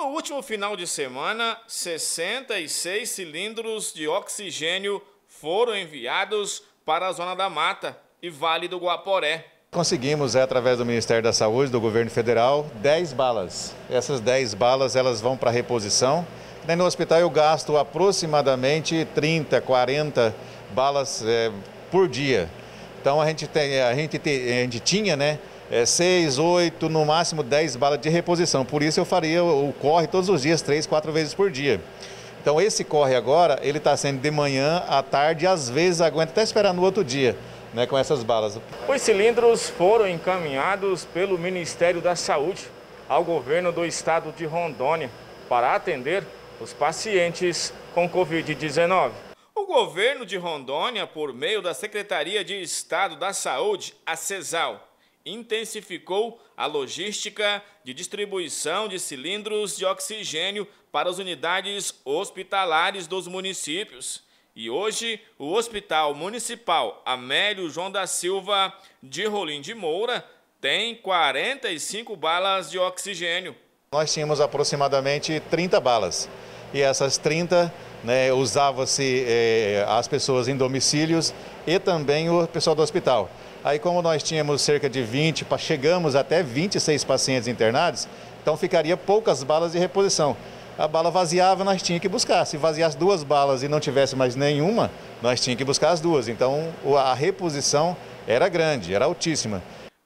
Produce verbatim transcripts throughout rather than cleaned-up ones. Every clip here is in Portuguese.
No último final de semana, sessenta e seis cilindros de oxigênio foram enviados para a Zona da Mata e Vale do Guaporé. Conseguimos, é, através do Ministério da Saúde, do Governo Federal, dez balas. Essas dez balas elas vão para reposição. No hospital eu gasto aproximadamente trinta, quarenta balas é, por dia. Então a gente, tem, a gente, tem, a gente tinha, né, é, seis, oito, no máximo dez balas de reposição. Por isso eu faria o corre todos os dias, três, quatro vezes por dia. Então esse corre agora, ele está sendo de manhã, à tarde, e às vezes aguenta até esperar no outro dia, né, com essas balas. Os cilindros foram encaminhados pelo Ministério da Saúde ao governo do estado de Rondônia para atender os pacientes com Covid dezenove. O governo de Rondônia, por meio da Secretaria de Estado da Saúde, a CESAL, intensificou a logística de distribuição de cilindros de oxigênio para as unidades hospitalares dos municípios. E hoje, o Hospital Municipal Amélio João da Silva de Rolim de Moura tem quarenta e cinco balas de oxigênio. Nós tínhamos aproximadamente trinta balas. E essas trinta, né, usava-se eh, as pessoas em domicílios e também o pessoal do hospital. Aí, como nós tínhamos cerca de vinte, chegamos até vinte e seis pacientes internados, então ficaria poucas balas de reposição. A bala vaziava, nós tínhamos que buscar. Se vaziasse duas balas e não tivesse mais nenhuma, nós tínhamos que buscar as duas. Então, a reposição era grande, era altíssima.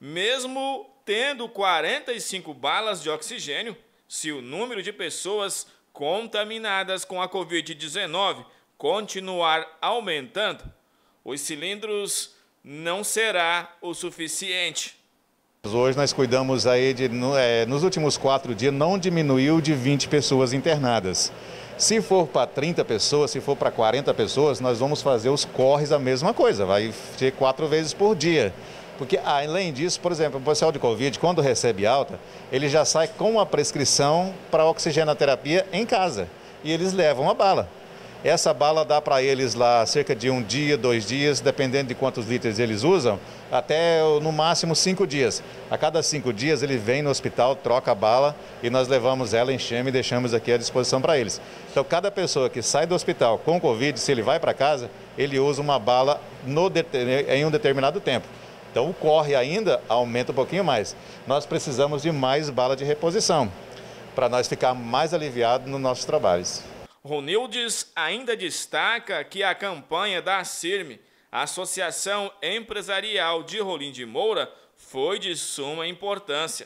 Mesmo tendo quarenta e cinco balas de oxigênio, se o número de pessoas contaminadas com a Covid dezenove continuar aumentando, os cilindros não será o suficiente. Hoje nós cuidamos aí de, é, nos últimos quatro dias, não diminuiu de vinte pessoas internadas. Se for para trinta pessoas, se for para quarenta pessoas, nós vamos fazer os corres a mesma coisa, vai ser quatro vezes por dia. Porque, além disso, por exemplo, o pessoal de Covid, quando recebe alta, ele já sai com a prescrição para oxigenoterapia em casa. E eles levam a bala. Essa bala dá para eles lá cerca de um dia, dois dias, dependendo de quantos litros eles usam, até no máximo cinco dias. A cada cinco dias ele vem no hospital, troca a bala e nós levamos ela, enchemos e deixamos aqui à disposição para eles. Então, cada pessoa que sai do hospital com Covid, se ele vai para casa, ele usa uma bala no, em um determinado tempo. Então, o corre ainda aumenta um pouquinho mais. Nós precisamos de mais bala de reposição, para nós ficar mais aliviados nos nossos trabalhos. Ronildes ainda destaca que a campanha da ACIRME, a Associação Empresarial de Rolim de Moura, foi de suma importância.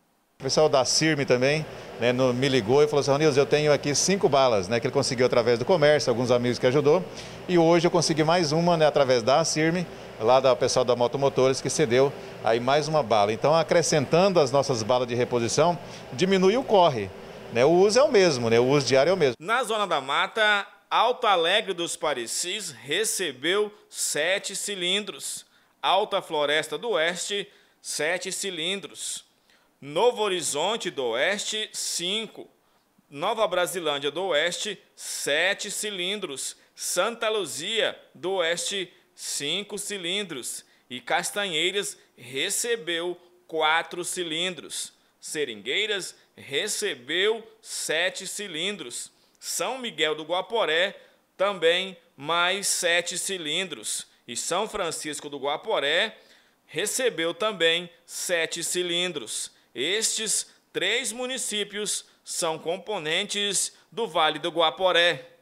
O pessoal da ACIRME também, né, no, me ligou e falou assim: Ronildes, eu tenho aqui cinco balas, né, que ele conseguiu através do comércio, alguns amigos que ajudou, e hoje eu consegui mais uma, né, através da ACIRME, lá do pessoal da Motomotores, que cedeu aí mais uma bala. Então, acrescentando as nossas balas de reposição, diminui o corre. Né, o uso é o mesmo, né, o uso diário é o mesmo. Na Zona da Mata, Alto Alegre dos Parecis recebeu sete cilindros. Alta Floresta do Oeste, sete cilindros. Novo Horizonte do Oeste, cinco. Nova Brasilândia do Oeste, sete cilindros. Santa Luzia do Oeste, cinco cilindros. E Castanheiras recebeu quatro cilindros. Seringueiras recebeu sete cilindros. São Miguel do Guaporé também mais sete cilindros. E São Francisco do Guaporé recebeu também sete cilindros. Estes três municípios são componentes do Vale do Guaporé.